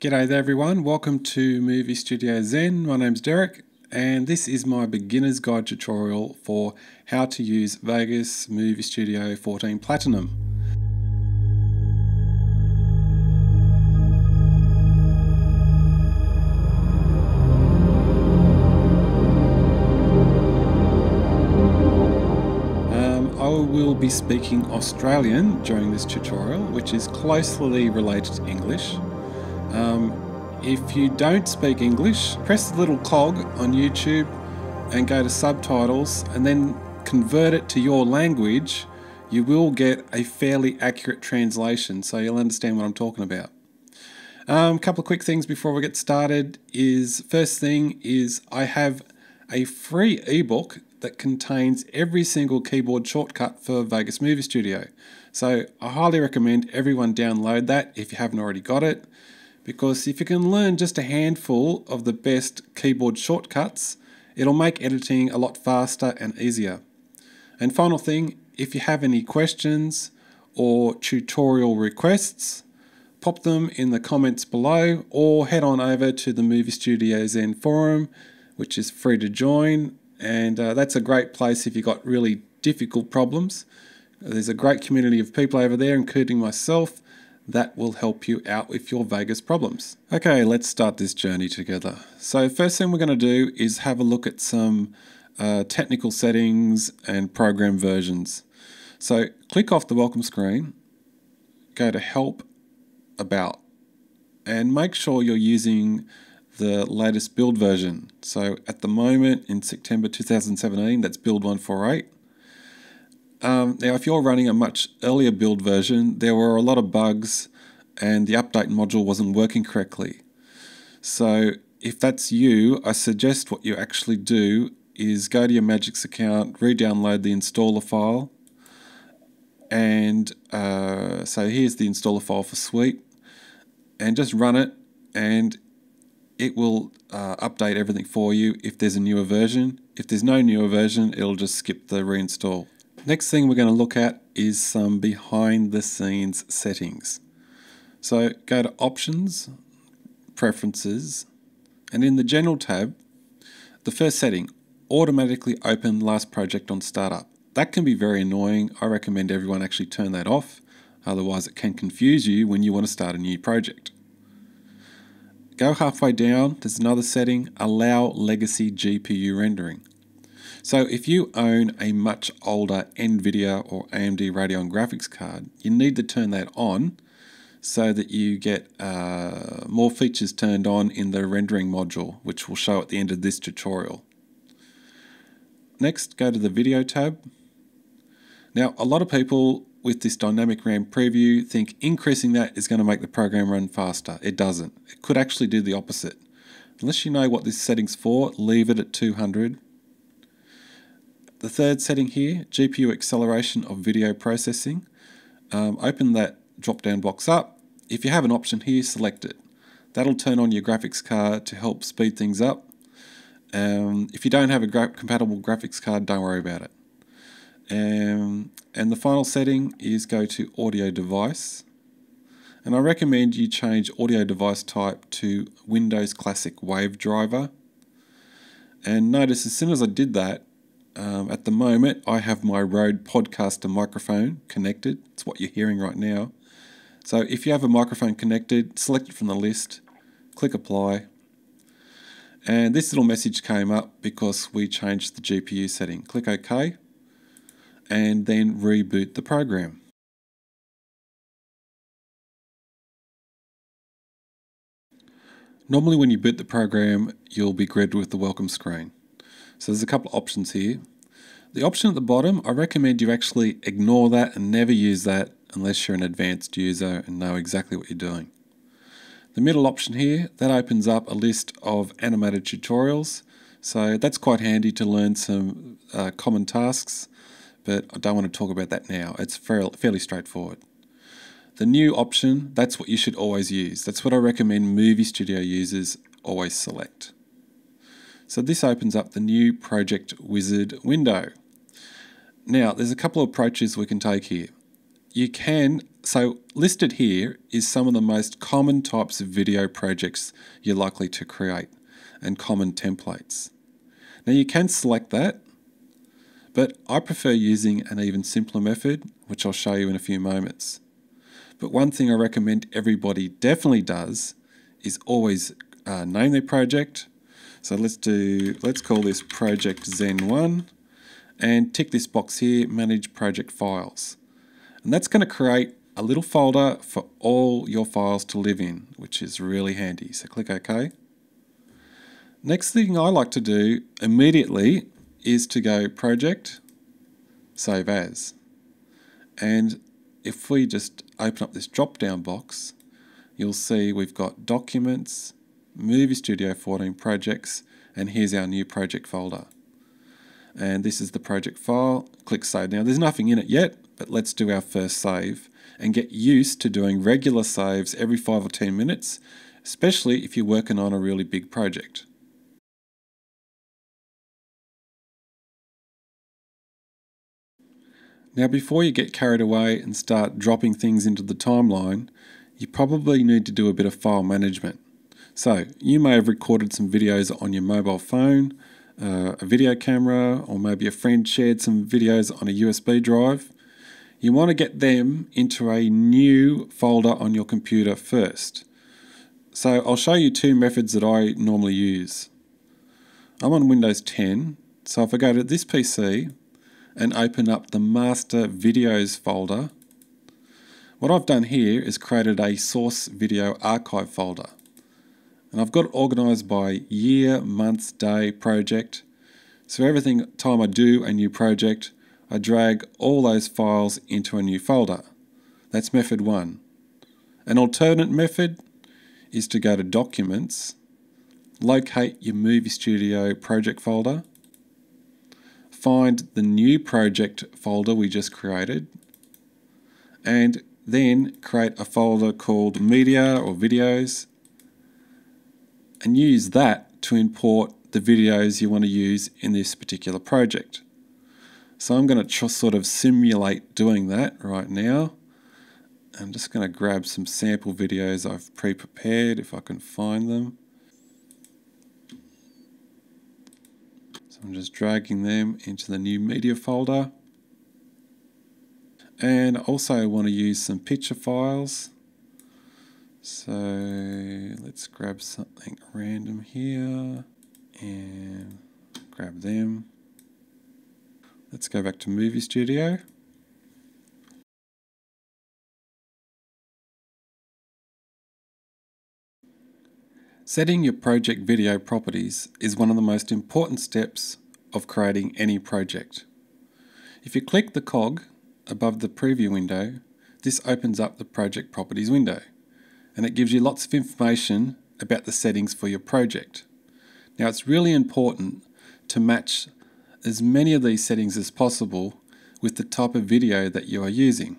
G'day there everyone, welcome to Movie Studio Zen. My name's Derek and this is my beginner's guide tutorial for how to use Vegas Movie Studio 14 Platinum. I will be speaking Australian during this tutorial, which is closely related to English. If you don't speak English, press the little cog on YouTube and go to subtitles and then convert it to your language. You will get a fairly accurate translation, so you'll understand what I'm talking about. A couple of quick things before we get started is, first thing is I have a free ebook that contains every single keyboard shortcut for Vegas Movie Studio. So I highly recommend everyone download that if you haven't already got it, because if you can learn just a handful of the best keyboard shortcuts, it'll make editing a lot faster and easier. And final thing, if you have any questions or tutorial requests, pop them in the comments below or head on over to the Movie Studio Zen forum, which is free to join. And that's a great place if you've got really difficult problems. There's a great community of people over there, including myself, that will help you out with your Vegas problems. Okay, let's start this journey together. So first thing we're going to do is have a look at some technical settings and program versions. So click off the welcome screen, go to Help, About, and make sure you're using the latest build version. So at the moment in September 2017, that's build 148. Now, if you're running a much earlier build version, there were a lot of bugs and the update module wasn't working correctly. So if that's you, I suggest what you actually do is go to your Magix account, re-download the installer file, and so here's the installer file for Sweep, and just run it, and it will update everything for you if there's a newer version. If there's no newer version, it'll just skip the reinstall. Next thing we're going to look at is some behind the scenes settings. So go to Options, Preferences, and in the General tab, the first setting, automatically open last project on startup. That can be very annoying. I recommend everyone actually turn that off, otherwise it can confuse you when you want to start a new project. Go halfway down, there's another setting, Allow Legacy GPU Rendering. So if you own a much older NVIDIA or AMD Radeon graphics card, you need to turn that on so that you get more features turned on in the rendering module, which we'll show at the end of this tutorial. Next, go to the Video tab. Now, a lot of people with this dynamic RAM preview think increasing that is going to make the program run faster. It doesn't. It could actually do the opposite. Unless you know what this setting's for, leave it at 200. The third setting here, GPU acceleration of video processing. Open that drop-down box up. If you have an option here, select it. That'll turn on your graphics card to help speed things up. If you don't have a compatible graphics card, don't worry about it. And the final setting is go to Audio Device. And I recommend you change audio device type to Windows Classic Wave Driver. And notice as soon as I did that, at the moment, I have my Rode Podcaster microphone connected. It's what you're hearing right now. So if you have a microphone connected, select it from the list, click Apply. And this little message came up because we changed the GPU setting. Click OK, and then reboot the program. Normally when you boot the program, you'll be greeted with the welcome screen. So there's a couple of options here. The option at the bottom, I recommend you actually ignore that and never use that unless you're an advanced user and know exactly what you're doing. The middle option here, that opens up a list of animated tutorials. So that's quite handy to learn some common tasks, but I don't want to talk about that now. It's fairly straightforward. The new option, that's what you should always use. That's what I recommend Movie Studio users always select. So this opens up the new Project Wizard window. Now, there's a couple of approaches we can take here. you can, so listed here is some of the most common types of video projects you're likely to create and common templates. Now you can select that, but I prefer using an even simpler method, which I'll show you in a few moments. But one thing I recommend everybody definitely does is always name their project. So let's call this Project Zen 1 and tick this box here, Manage Project Files. And that's going to create a little folder for all your files to live in, which is really handy. So click OK. Next thing I like to do immediately is to go Project, Save As. And if we just open up this drop down box, you'll see we've got Documents, Movie Studio 14 Projects, and here's our new project folder. And this is the project file. Click Save. Now there's nothing in it yet, but let's do our first save and get used to doing regular saves every 5 or 10 minutes, especially if you're working on a really big project. Now before you get carried away and start dropping things into the timeline, you probably need to do a bit of file management. So you may have recorded some videos on your mobile phone, a video camera, or maybe a friend shared some videos on a USB drive. You want to get them into a new folder on your computer first. So I'll show you two methods that I normally use. I'm on Windows 10, so if I go to this PC and open up the Master Videos folder, what I've done here is created a Source Video Archive folder. And I've got it organised by year, month, day, project. So every time I do a new project, I drag all those files into a new folder. That's method one. An alternate method is to go to Documents, locate your Movie Studio project folder, find the new project folder we just created, and then create a folder called Media or Videos, and use that to import the videos you want to use in this particular project. So I'm going to sort of simulate doing that right now. I'm just going to grab some sample videos I've pre-prepared if I can find them. So I'm just dragging them into the new media folder. And I also want to use some picture files. So let's grab something random here and grab them. Let's go back to Movie Studio. Setting your project video properties is one of the most important steps of creating any project. If you click the cog above the preview window, this opens up the project properties window, and it gives you lots of information about the settings for your project. Now it's really important to match as many of these settings as possible with the type of video that you are using.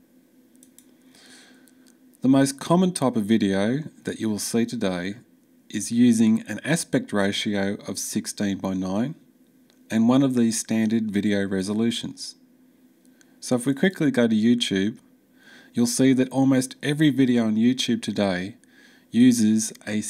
The most common type of video that you will see today is using an aspect ratio of 16:9 and one of these standard video resolutions. So if we quickly go to YouTube, you'll see that almost every video on YouTube today uses a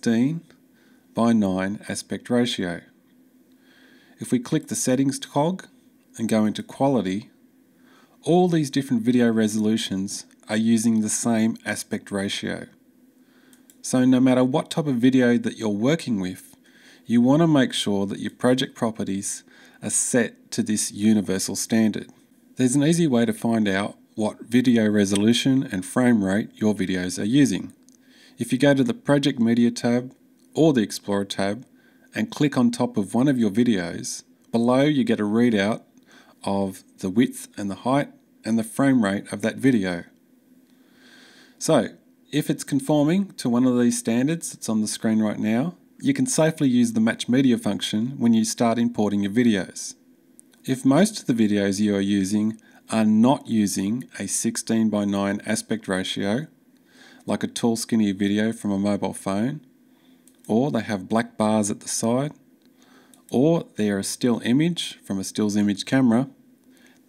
16:9 aspect ratio. If we click the settings cog and go into quality, all these different video resolutions are using the same aspect ratio. So no matter what type of video that you're working with, you want to make sure that your project properties are set to this universal standard. There's an easy way to find out what video resolution and frame rate your videos are using. If you go to the Project Media tab or the Explorer tab and click on top of one of your videos, below you get a readout of the width and the height and the frame rate of that video. So if it's conforming to one of these standards that's on the screen right now, you can safely use the Match Media function when you start importing your videos. If most of the videos you are using are not using a 16:9 aspect ratio, like a tall skinny video from a mobile phone, or they have black bars at the side, or they are a still image from a stills image camera,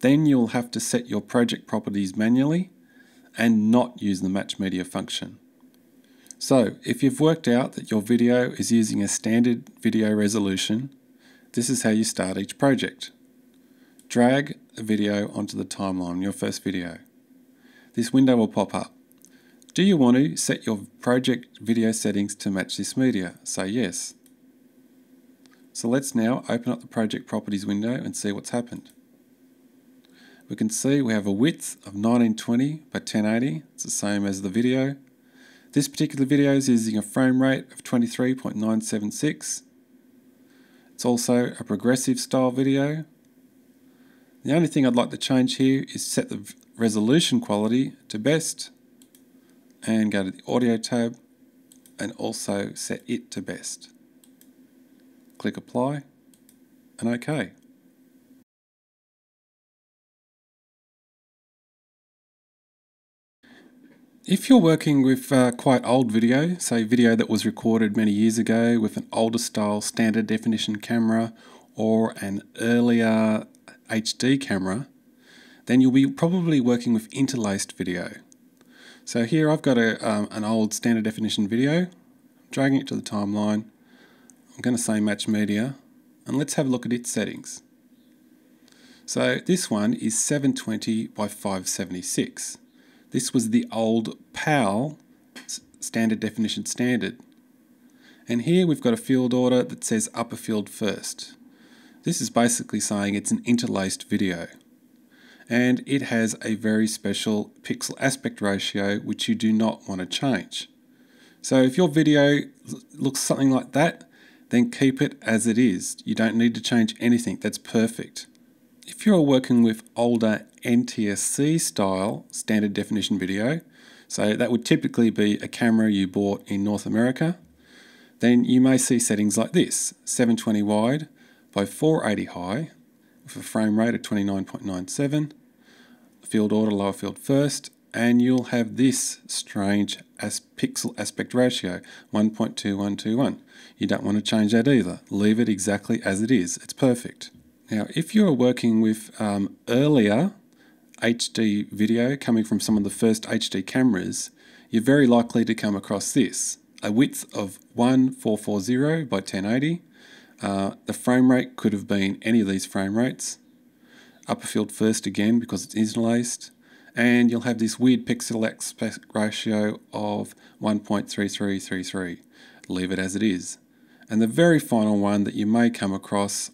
then you'll have to set your project properties manually and not use the match media function. So if you've worked out that your video is using a standard video resolution, this is how you start each project. Drag a video onto the timeline, your first video. This window will pop up. Do you want to set your project video settings to match this media? Say yes. So let's now open up the project properties window and see what's happened. We can see we have a width of 1920 by 1080. It's the same as the video. This particular video is using a frame rate of 23.976. It's also a progressive style video. The only thing I'd like to change here is set the resolution quality to best and go to the audio tab and also set it to best. Click apply and OK. If you're working with quite old video, say video that was recorded many years ago with an older style standard definition camera or an earlier HD camera, then you'll be probably working with interlaced video. So here I've got an old standard definition video. I'm dragging it to the timeline. I'm going to say match media, and let's have a look at its settings. So this one is 720 by 576. This was the old PAL standard definition standard. And here we've got a field order that says upper field first. This is basically saying it's an interlaced video. And it has a very special pixel aspect ratio which you do not want to change. So if your video looks something like that, then keep it as it is. You don't need to change anything. That's perfect. If you're working with older NTSC style standard definition video, so that would typically be a camera you bought in North America, then you may see settings like this: 720 wide by 480 high with a frame rate of 29.97, field order lower field first, and you'll have this strange pixel aspect ratio, 1.2121. You don't want to change that either. Leave it exactly as it is. It's perfect. Now, if you're working with earlier HD video coming from some of the first HD cameras, you're very likely to come across this: a width of 1440 by 1080. The frame rate could have been any of these frame rates. Upper field first again because it's interlaced. And you'll have this weird pixel aspect ratio of 1.3333. Leave it as it is. And the very final one that you may come across,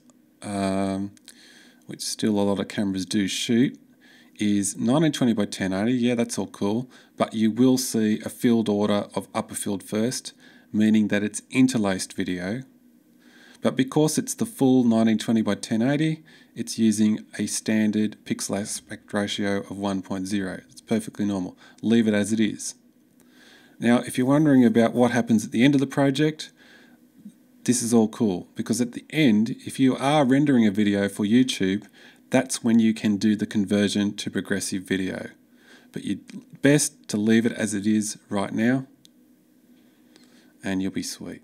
which still a lot of cameras do shoot, is 1920 by 1080. Yeah, that's all cool, but you will see a field order of upper field first, meaning that it's interlaced video. But because it's the full 1920 by 1080, it's using a standard pixel aspect ratio of 1.0. It's perfectly normal. Leave it as it is. Now, if you're wondering about what happens at the end of the project, this is all cool, because at the end, if you are rendering a video for YouTube, that's when you can do the conversion to progressive video. But you're best to leave it as it is right now, and you'll be sweet.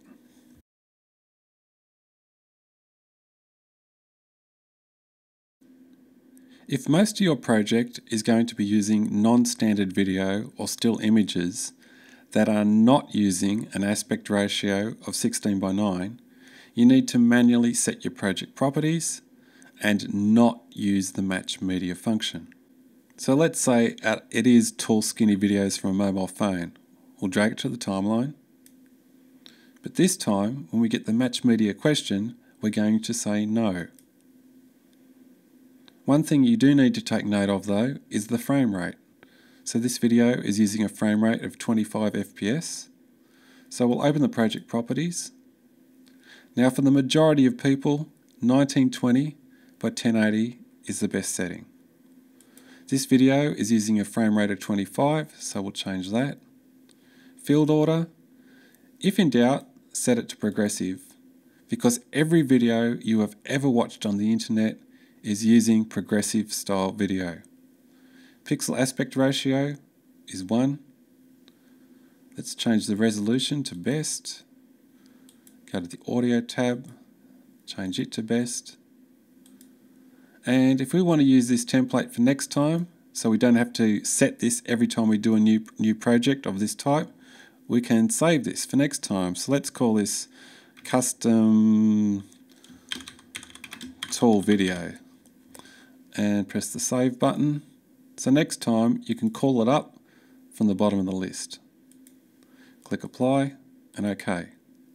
If most of your project is going to be using non-standard video or still images that are not using an aspect ratio of 16 by 9, you need to manually set your project properties and not use the match media function. So let's say it is tall skinny videos from a mobile phone. We'll drag it to the timeline. But this time, when we get the match media question, we're going to say no. One thing you do need to take note of though is the frame rate. So this video is using a frame rate of 25 FPS. So we'll open the project properties. Now for the majority of people, 1920 by 1080 is the best setting. This video is using a frame rate of 25, so we'll change that. Field order, if in doubt, set it to progressive, because every video you have ever watched on the internet is using progressive style video. Pixel aspect ratio is 1. Let's change the resolution to best. Go to the audio tab, change it to best. And if we want to use this template for next time, so we don't have to set this every time we do a new project of this type, we can save this for next time. So let's call this custom tool video and press the save button. So next time you can call it up from the bottom of the list. Click apply and OK.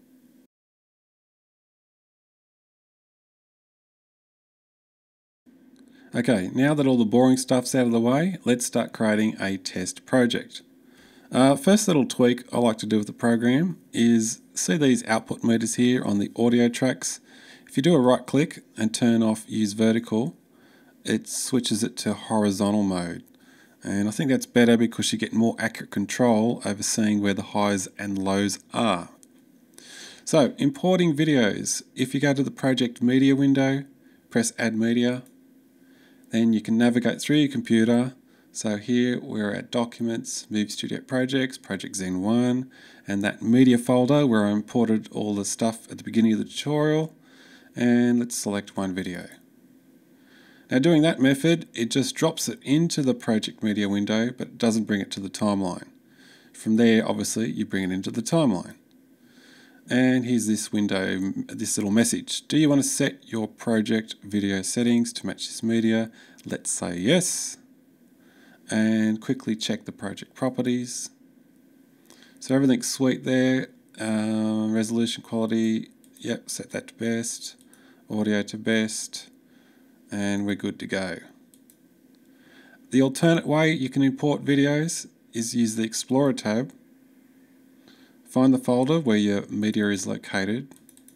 Okay, now that all the boring stuff's out of the way, let's start creating a test project. First little tweak I like to do with the program is see these output meters here on the audio tracks. If you do a right click and turn off use vertical, it switches it to horizontal mode. And I think that's better because you get more accurate control over seeing where the highs and lows are. So importing videos, if you go to the project media window, press add media, then you can navigate through your computer. So here we're at Documents, Movie Studio Projects, Project Zen 1, and that media folder where I imported all the stuff at the beginning of the tutorial. And let's select one video. Now doing that method, it just drops it into the Project Media window, but it doesn't bring it to the timeline. From there, obviously, you bring it into the timeline. And here's this window, this little message. Do you want to set your project video settings to match this media? Let's say yes. And quickly check the project properties. So everything's sweet there. Resolution quality, yep, set that to best. Audio to best. And we're good to go. The alternate way you can import videos is use the Explorer tab. Find the folder where your media is located,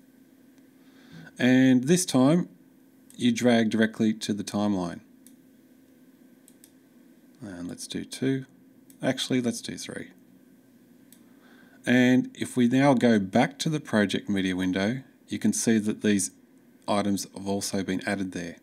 and this time you drag directly to the timeline. And let's do 2. Actually, let's do 3. And if we now go back to the project media window, you can see that these items have also been added there.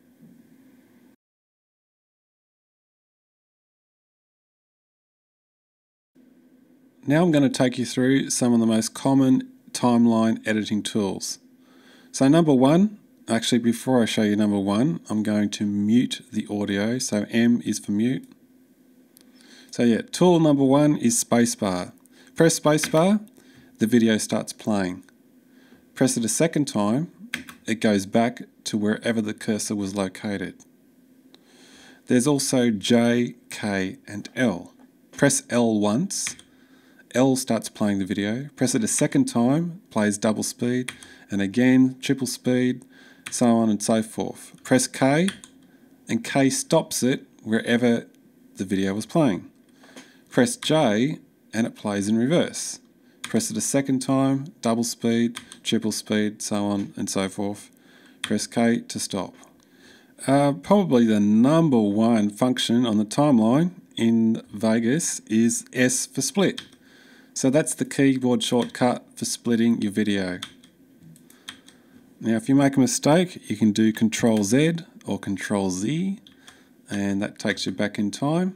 Now I'm going to take you through some of the most common timeline editing tools. So number 1, actually before I show you number 1, I'm going to mute the audio. So M is for mute. So yeah, tool number 1 is spacebar. Press spacebar, the video starts playing. Press it a second time, it goes back to wherever the cursor was located. There's also J, K and L. Press L once. L starts playing the video, press it a second time, plays double speed, and again triple speed, so on and so forth. Press K, and K stops it wherever the video was playing. Press J, and it plays in reverse. Press it a second time, double speed, triple speed, so on and so forth. Press K to stop. Probably the number 1 function on the timeline in Vegas is S for split. So that's the keyboard shortcut for splitting your video. Now if you make a mistake, you can do Control Z or Control Z, and that takes you back in time.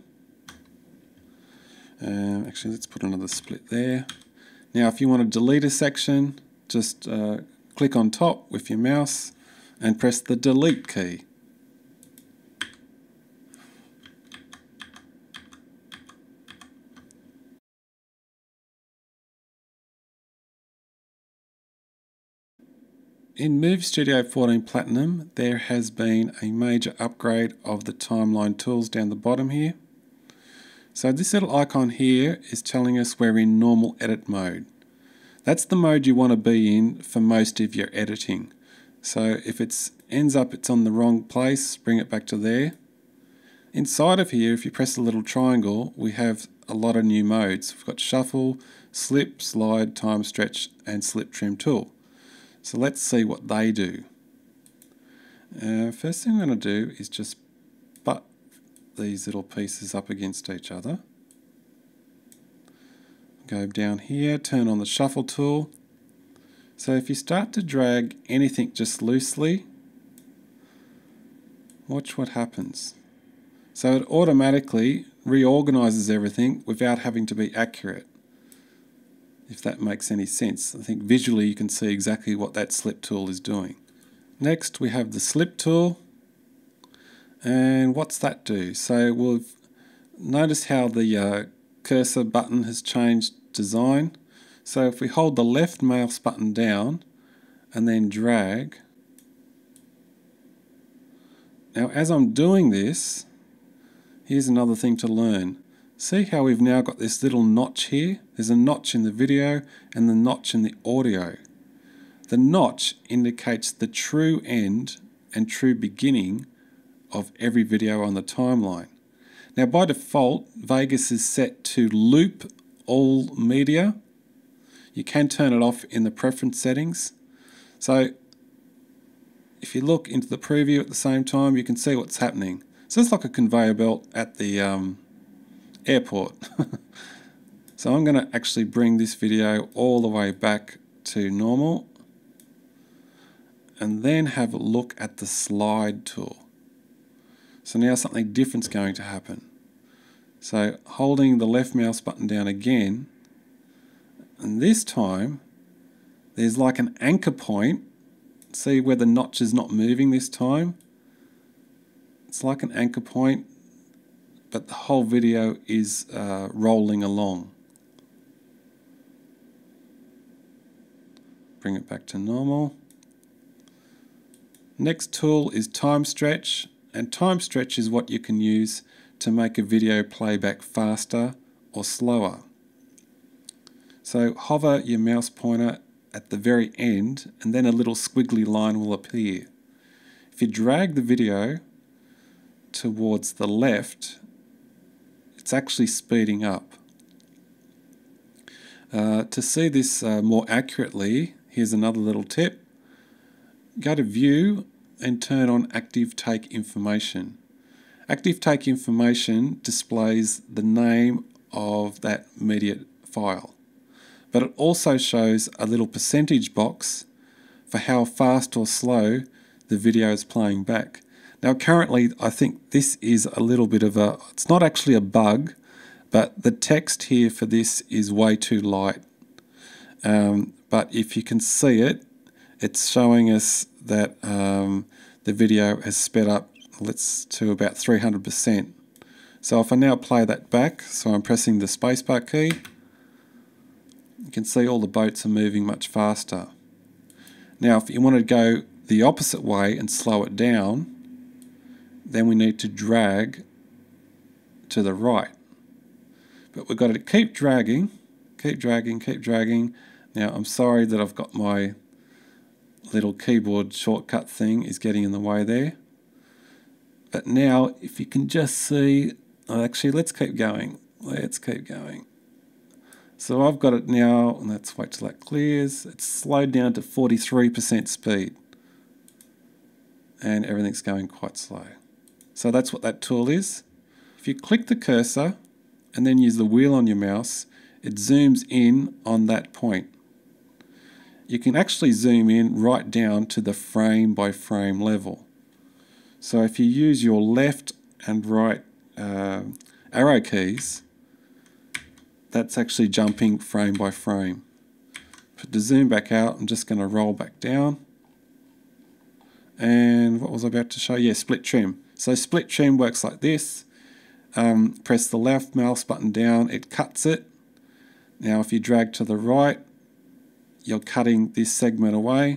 Actually, let's put another split there. Now if you want to delete a section, just click on top with your mouse and press the delete key. In Movie Studio 14 Platinum, there has been a major upgrade of the timeline tools down the bottom here. So this little icon here is telling us we're in normal edit mode. That's the mode you want to be in for most of your editing. So if it ends up it's on the wrong place, bring it back to there. Inside of here, if you press the little triangle, we have a lot of new modes. We've got shuffle, slip, slide, time stretch and slip trim tool. So let's see what they do. First thing I'm going to do is just butt these little pieces up against each other. Go down here, turn on the shuffle tool. So if you start to drag anything just loosely, watch what happens. So it automatically reorganizes everything without having to be accurate. If that makes any sense. I think visually you can see exactly what that slip tool is doing. Next we have the slip tool. And what's that do? So we've noticed how the cursor button has changed design. So if we hold the left mouse button down and then drag, now as I'm doing this, here's another thing to learn. See how we've now got this little notch here? There's a notch in the video and the notch in the audio. The notch indicates the true end and true beginning of every video on the timeline. Now by default, Vegas is set to loop all media. You can turn it off in the preference settings. So if you look into the preview at the same time, you can see what's happening. So it's like a conveyor belt at the airport. So I'm going to actually bring this video all the way back to normal and then have a look at the slide tool. So now something different's going to happen. So holding the left mouse button down again, and this time there's like an anchor point. See where the notch is not moving this time? It's like an anchor point, but the whole video is rolling along. Bring it back to normal. Next tool is time stretch, and time stretch is what you can use to make a video playback faster or slower. So hover your mouse pointer at the very end and then a little squiggly line will appear. If you drag the video towards the left, it's actually speeding up. To see this more accurately, here's another little tip. Go to View and turn on Active Take Information. Active Take Information displays the name of that media file, but it also shows a little percentage box for how fast or slow the video is playing back. Now currently I think this is a little bit of a, it's not actually a bug, but the text here for this is way too light. But if you can see it, it's showing us that the video has sped up to about 300%. So if I now play that back, so I'm pressing the spacebar key, you can see all the boats are moving much faster. Now if you want to go the opposite way and slow it down, then we need to drag to the right. But we've got to keep dragging, keep dragging, keep dragging. Now I'm sorry that I've got my little keyboard shortcut thing is getting in the way there. But now if you can just see, actually let's keep going, let's keep going. So I've got it now, and let's wait till that clears. It's slowed down to 43% speed and everything's going quite slow. So that's what that tool is. If you click the cursor and then use the wheel on your mouse, it zooms in on that point. You can actually zoom in right down to the frame by frame level. So if you use your left and right arrow keys, that's actually jumping frame by frame. But to zoom back out, I'm just going to roll back down. And what was I about to show? Yeah, split trim. So split trim works like this. Press the left mouse button down, it cuts it. Now if you drag to the right, you're cutting this segment away.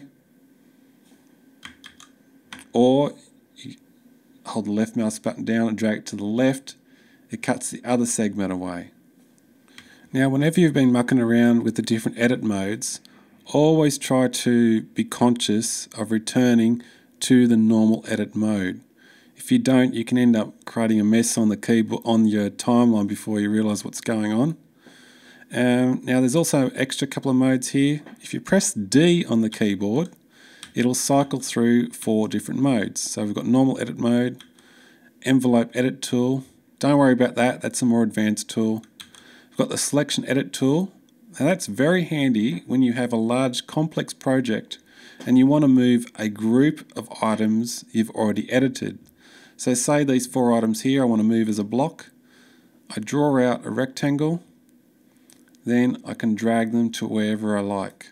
Or you hold the left mouse button down and drag it to the left, it cuts the other segment away. Now whenever you've been mucking around with the different edit modes, always try to be conscious of returning to the normal edit mode. If you don't, you can end up creating a mess on the keyboard, on your timeline, before you realize what's going on. Now there's also extra couple of modes here. If you press D on the keyboard, it'll cycle through 4 different modes. So we've got normal edit mode, envelope edit tool. Don't worry about that, that's a more advanced tool. We've got the selection edit tool. Now that's very handy when you have a large complex project and you want to move a group of items you've already edited. So say these 4 items here I want to move as a block. I draw out a rectangle, then I can drag them to wherever I like.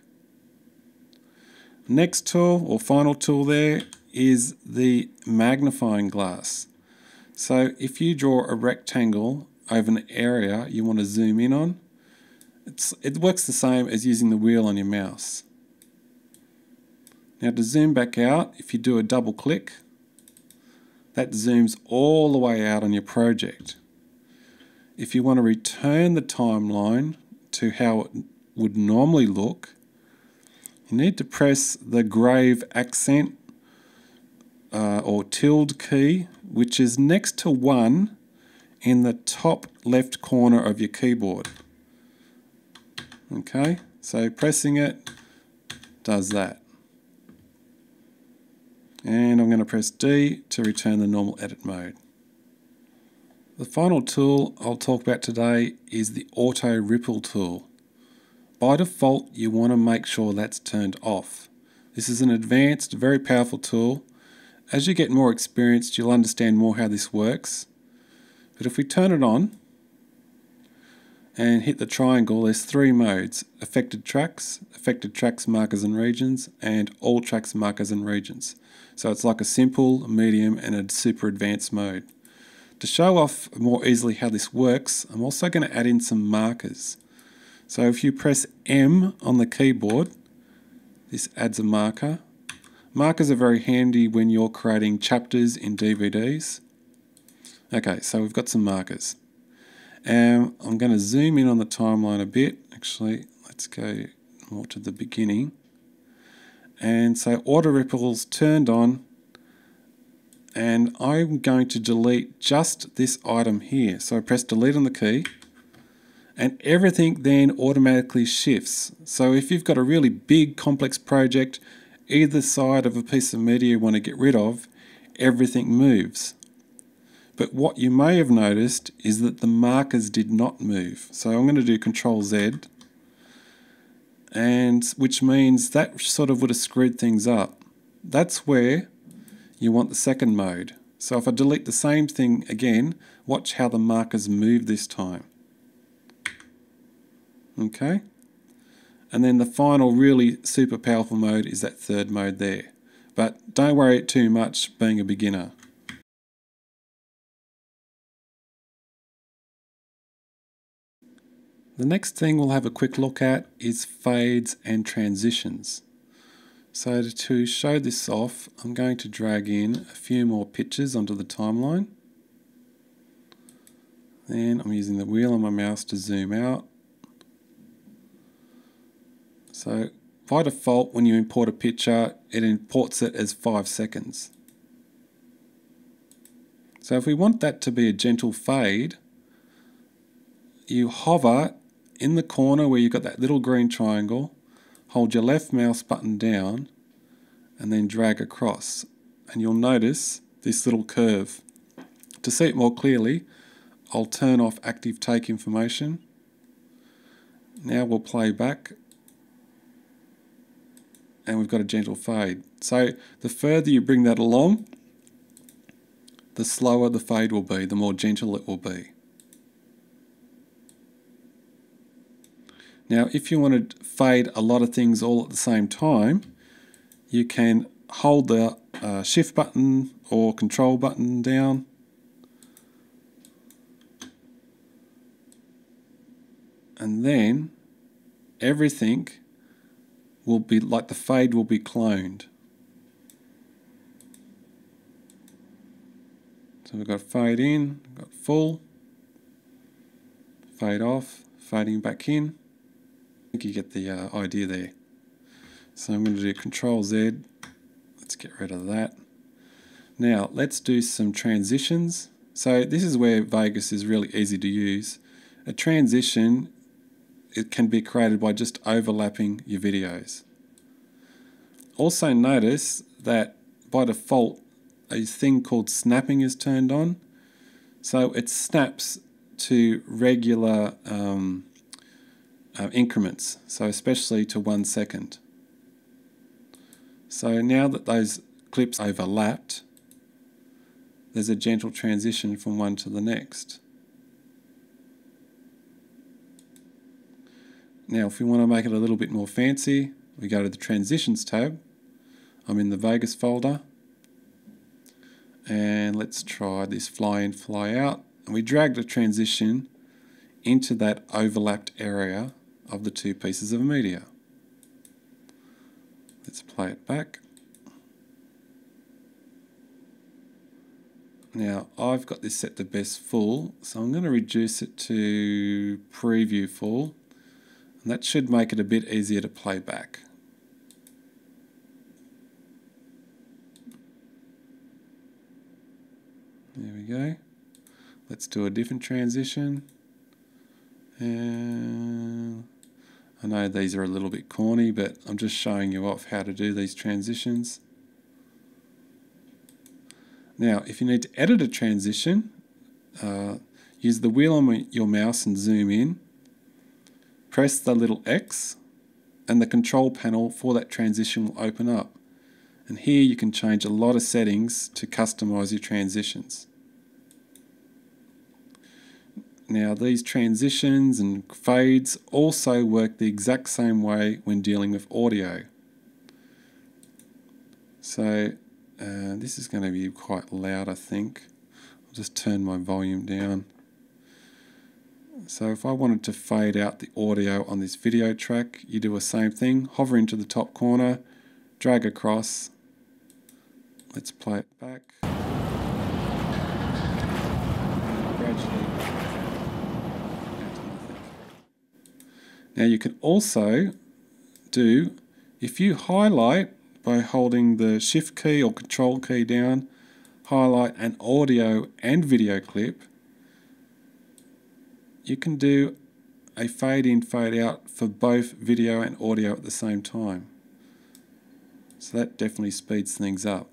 Next tool, or final tool there, is the magnifying glass. So if you draw a rectangle over an area you want to zoom in on, it works the same as using the wheel on your mouse. Now to zoom back out, if you do a double click, that zooms all the way out on your project. If you want to return the timeline to how it would normally look, you need to press the grave accent or tilde key, which is next to 1 in the top left corner of your keyboard. Okay, so pressing it does that. And I'm going to press D to return the normal edit mode. The final tool I'll talk about today is the Auto Ripple tool. By default, you want to make sure that's turned off. This is an advanced, very powerful tool. As you get more experienced, you'll understand more how this works. But if we turn it on and hit the triangle, there's 3 modes: affected tracks, markers and regions, and all tracks, markers and regions. So it's like a simple, medium and a super advanced mode. To show off more easily how this works, I'm also going to add in some markers. So if you press M on the keyboard, this adds a marker. Markers are very handy when you're creating chapters in DVDs. Okay, so we've got some markers. I'm going to zoom in on the timeline a bit. Actually, let's go more to the beginning. And so Auto Ripple's turned on, and I'm going to delete just this item here. So I press delete on the key, and everything then automatically shifts. So if you've got a really big complex project, either side of a piece of media you want to get rid of, everything moves. But what you may have noticed is that the markers did not move. So I'm going to do Control Z, and which means that sort of would have screwed things up. That's where you want the second mode. So if I delete the same thing again, watch how the markers move this time. Okay, and then the final really super powerful mode is that third mode there. But don't worry too much being a beginner. The next thing we'll have a quick look at is fades and transitions. So to show this off, I'm going to drag in a few more pictures onto the timeline. Then I'm using the wheel on my mouse to zoom out. So by default, when you import a picture, it imports it as 5 seconds. So if we want that to be a gentle fade, you hover in the corner where you've got that little green triangle, hold your left mouse button down, and then drag across. And you'll notice this little curve. To see it more clearly, I'll turn off active take information. Now we'll play back, and we've got a gentle fade. So the further you bring that along, the slower the fade will be, the more gentle it will be. Now if you want to fade a lot of things all at the same time, you can hold the shift button or control button down, and then everything will be like the fade will be cloned. So we've got fade in, we've got full, fade off, fading back in. I think you get the idea there. So I'm going to do Control Z. Let's get rid of that. Now let's do some transitions. So this is where Vegas is really easy to use. A transition, it can be created by just overlapping your videos. Also notice that by default a thing called snapping is turned on. So it snaps to regular increments, so especially to 1 second. So now that those clips overlapped, there's a gentle transition from one to the next. Now if we want to make it a little bit more fancy, we go to the Transitions tab. I'm in the Vegas folder, And let's try this fly in, fly out. And we drag the transition into that overlapped area of the two pieces of media. Let's play it back. Now I've got this set to best full, so I'm going to reduce it to preview full, and that should make it a bit easier to play back. There we go. Let's do a different transition. And I know these are a little bit corny, but I'm just showing you off how to do these transitions. Now, if you need to edit a transition, use the wheel on your mouse and zoom in. Press the little X and the control panel for that transition will open up. And here you can change a lot of settings to customize your transitions. Now these transitions and fades also work the exact same way when dealing with audio. So this is going to be quite loud, I think. I'll just turn my volume down. So if I wanted to fade out the audio on this video track, you do the same thing. Hover into the top corner, drag across. Let's play it back. Gradually down to nothing. Now you can also do, if you highlight by holding the Shift key or Control key down, highlight an audio and video clip, you can do a fade in, fade out for both video and audio at the same time. So that definitely speeds things up.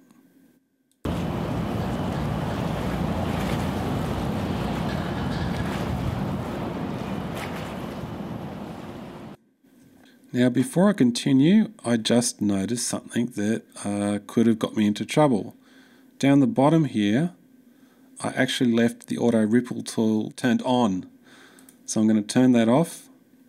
Now before I continue, I just noticed something that could have got me into trouble. Down the bottom here, I actually left the auto ripple tool turned on. So I'm going to turn that off.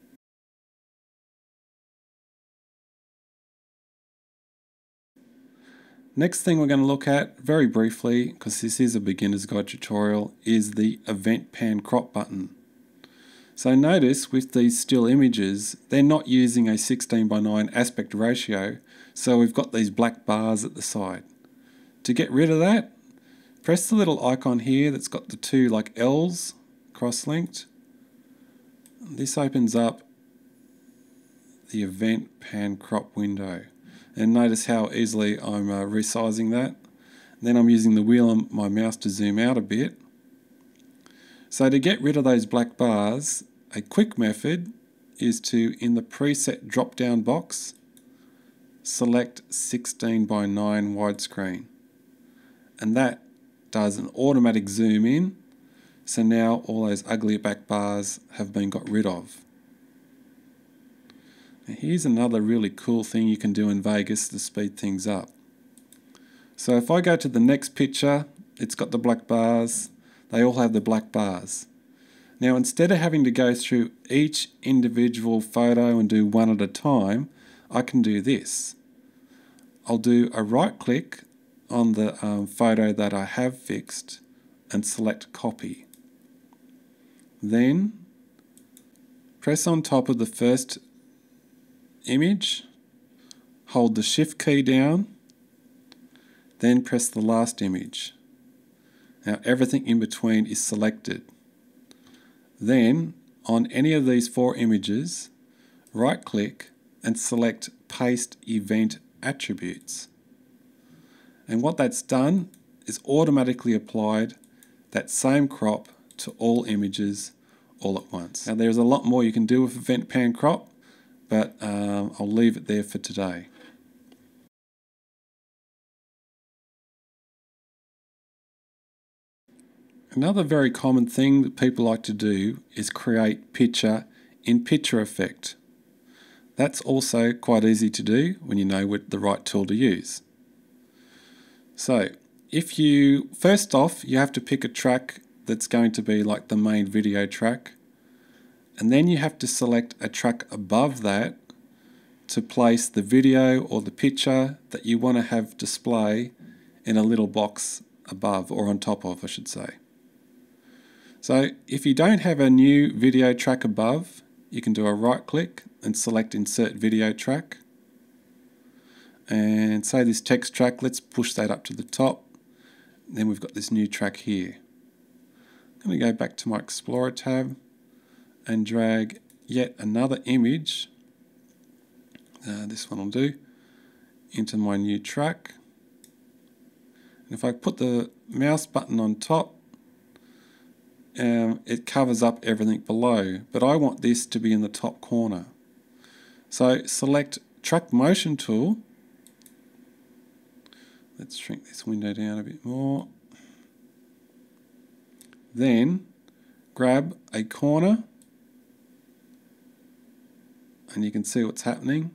Next thing we're going to look at very briefly, because this is a beginner's guide tutorial, is the event pan crop button. So notice with these still images, they're not using a 16:9 aspect ratio, so we've got these black bars at the side. To get rid of that, press the little icon here that's got the two like L's cross-linked. This opens up the event pan crop window. And notice how easily I'm resizing that. Then I'm using the wheel on my mouse to zoom out a bit. So to get rid of those black bars, a quick method is to, in the preset drop-down box, select 16:9 widescreen. And that does an automatic zoom in. So now all those ugly back bars have been got rid of. Now here's another really cool thing you can do in Vegas to speed things up. So if I go to the next picture, it's got the black bars. They all have the black bars. Now instead of having to go through each individual photo and do one at a time, I can do this. I'll do a right click on the photo that I have fixed and select copy. Then press on top of the first image, hold the Shift key down, then press the last image. Now everything in between is selected. Then on any of these four images, right click and select Paste Event Attributes. And what that's done is automatically applied that same crop to all images all at once. Now there's a lot more you can do with event pan crop, but I'll leave it there for today. Another very common thing that people like to do is create picture in picture effect. That's also quite easy to do when you know what the right tool to use. So if you, first off, you have to pick a track that's going to be like the main video track, and then you have to select a track above that to place the video or the picture that you want to have display in a little box above, or on top of, I should say. So if you don't have a new video track above, you can do a right click and select Insert Video Track. And say this text track, let's push that up to the top. Then we've got this new track here. I'm going to go back to my Explorer tab and drag yet another image, this one will do, into my new track. And if I put the mouse button on top, it covers up everything below, but I want this to be in the top corner. So select Track Motion Tool. Let's shrink this window down a bit more. Then grab a corner and you can see what's happening.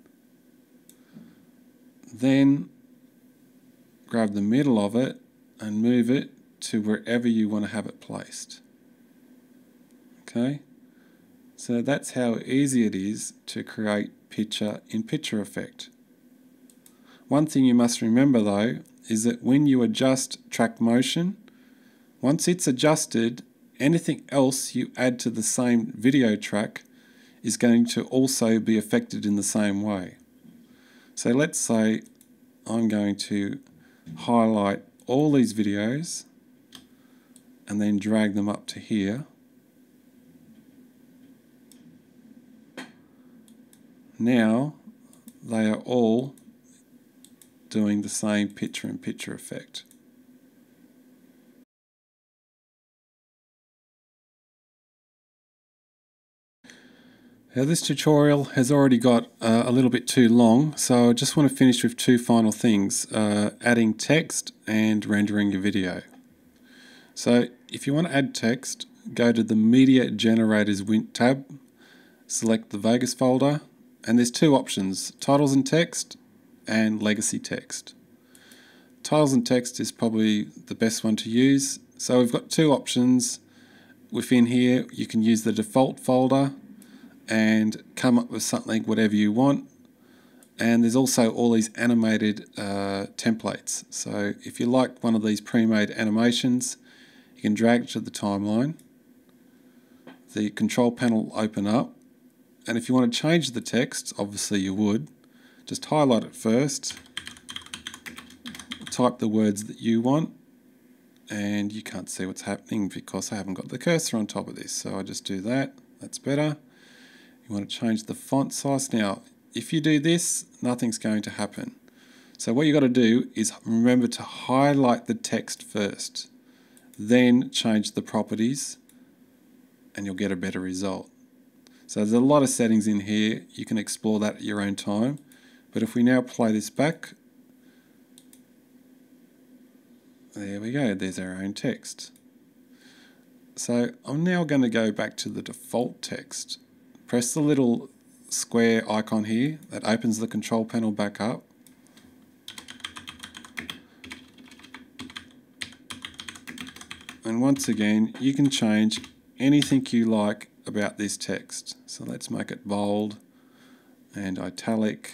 Then grab the middle of it and move it to wherever you want to have it placed. Okay, so that's how easy it is to create picture-in-picture effect. One thing you must remember though is that when you adjust track motion, once it's adjusted, anything else you add to the same video track is going to also be affected in the same way. So let's say I'm going to highlight all these videos and then drag them up to here. Now they are all doing the same picture-in-picture effect. Now this tutorial has already got a little bit too long, so I just want to finish with two final things, adding text and rendering your video. So if you want to add text, go to the Media Generators tab, select the Vegas folder, and there's two options, titles and text and legacy text. Titles and text is probably the best one to use. So we've got two options within here. You can use the default folder and come up with something, whatever you want. And there's also all these animated templates. So if you like one of these pre-made animations, you can drag it to the timeline. The control panel will open up. And if you want to change the text, obviously you would, just highlight it first, type the words that you want, and you can't see what's happening because I haven't got the cursor on top of this. So I just do that, that's better. You want to change the font size. Now, if you do this, nothing's going to happen. So what you got to do is remember to highlight the text first, then change the properties, and you'll get a better result. So there's a lot of settings in here. You can explore that at your own time. But if we now play this back, there we go, there's our own text. So I'm now going to go back to the default text. Press the little square icon here that opens the control panel back up. And once again, you can change anything you like about this text. So let's make it bold and italic.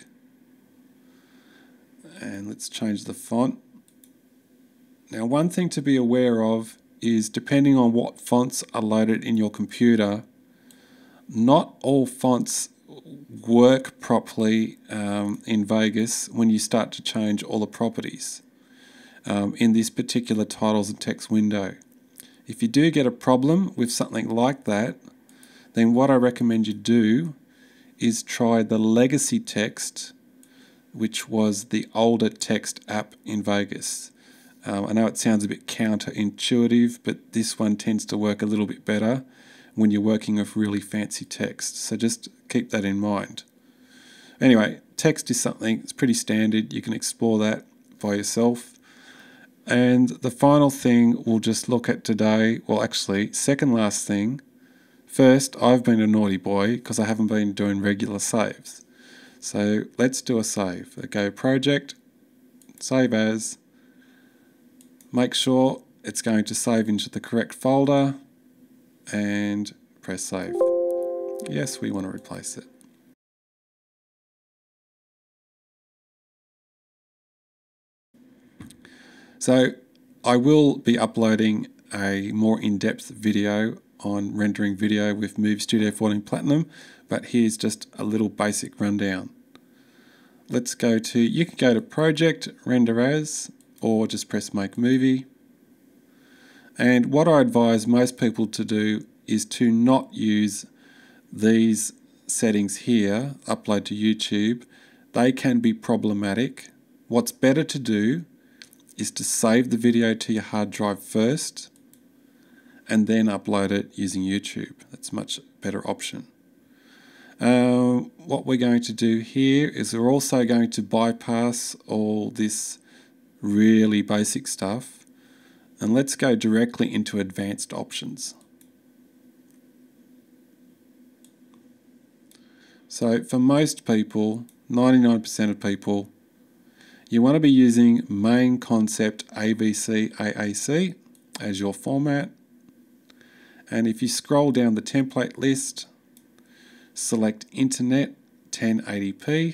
And let's change the font. Now, one thing to be aware of is depending on what fonts are loaded in your computer, not all fonts work properly in Vegas when you start to change all the properties in this particular titles and text window. If you do get a problem with something like that, then what I recommend you do is try the legacy text, which was the older text app in Vegas. I know it sounds a bit counterintuitive, but this one tends to work a little bit better when you're working with really fancy text. So just keep that in mind. Anyway, text is something, it's pretty standard. You can explore that by yourself. And the final thing we'll just look at today, well actually, second last thing. First, I've been a naughty boy because I haven't been doing regular saves. So let's do a save. Go Project, Save As. Make sure it's going to save into the correct folder and press Save. Yes, we want to replace it. So I will be uploading a more in-depth video on rendering video with Movie Studio 14 Platinum, but here's just a little basic rundown. Let's go to, you can go to Project, Render As, or just press Make Movie. And what I advise most people to do is to not use these settings here, upload to YouTube. They can be problematic. What's better to do is to save the video to your hard drive first and then upload it using YouTube. That's a much better option. What we're going to do here is we're also going to bypass all this really basic stuff, and let's go directly into advanced options. So for most people, 99% of people, you want to be using Main Concept ABC AAC as your format. And if you scroll down the template list, select Internet 1080p.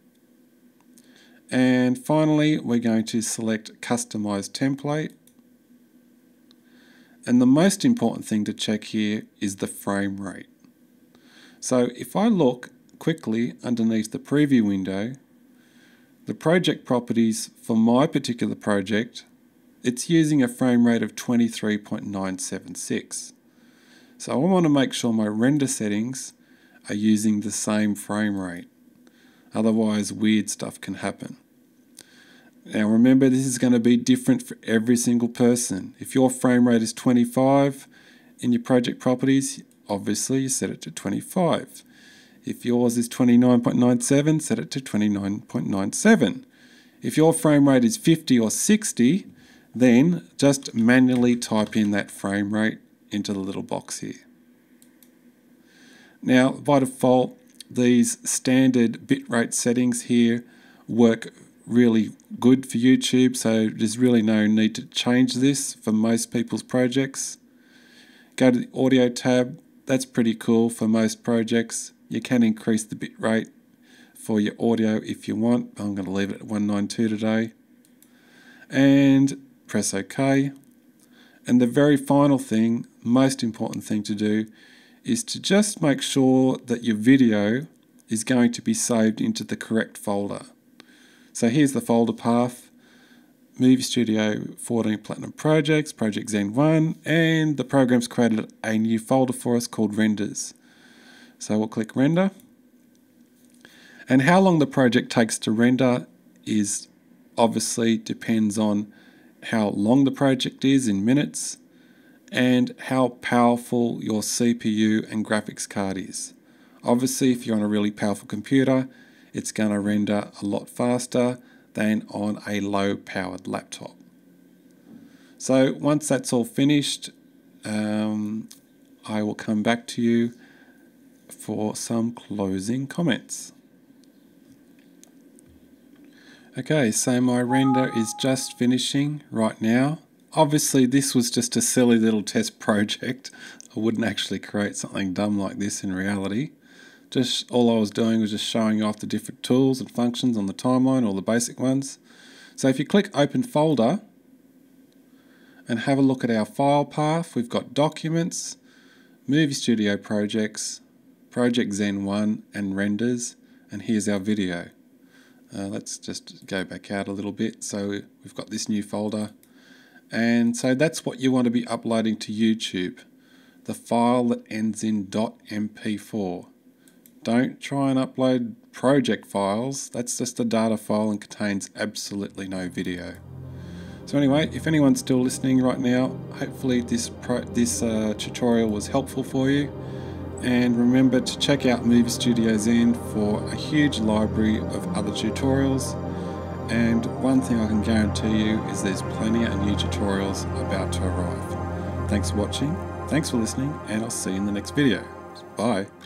And finally, we're going to select Customize Template. And the most important thing to check here is the frame rate. So if I look quickly underneath the preview window, the project properties for my particular project, it's using a frame rate of 23.976. So I want to make sure my render settings are using the same frame rate. Otherwise, weird stuff can happen. Now remember, this is going to be different for every single person. If your frame rate is 25 in your project properties, obviously you set it to 25. If yours is 29.97, set it to 29.97. If your frame rate is 50 or 60, then just manually type in that frame rate into the little box here. Now, by default, these standard bitrate settings here work really good for YouTube, so there's really no need to change this for most people's projects. Go to the Audio tab. That's pretty cool for most projects. You can increase the bitrate for your audio if you want. I'm going to leave it at 192 today. And press OK. And the very final thing, most important thing to do, is to just make sure that your video is going to be saved into the correct folder. So here's the folder path: Movie Studio 14 Platinum Projects, Project Zen 1, and the program's created a new folder for us called Renders. So we'll click Render. And how long the project takes to render is obviously depends on how long the project is in minutes and how powerful your CPU and graphics card is. Obviously, if you're on a really powerful computer, it's going to render a lot faster than on a low-powered laptop. So once that's all finished, I will come back to you for some closing comments. Okay, so my render is just finishing right now. Obviously, this was just a silly little test project. I wouldn't actually create something dumb like this in reality. Just all I was doing was just showing off the different tools and functions on the timeline, all the basic ones. So if you click Open Folder and have a look at our file path, we've got Documents, Movie Studio Projects, Project Zen 1 and Renders, and here's our video. Let's just go back out a little bit. So we've got this new folder, and so that's what you want to be uploading to YouTube, the file that ends in .mp4. Don't try and upload project files. That's just a data file and contains absolutely no video. So anyway, if anyone's still listening right now, hopefully this tutorial was helpful for you. And remember to check out Movie Studio Zen for a huge library of other tutorials. And one thing I can guarantee you is there's plenty of new tutorials about to arrive. Thanks for watching, thanks for listening, and I'll see you in the next video. Bye.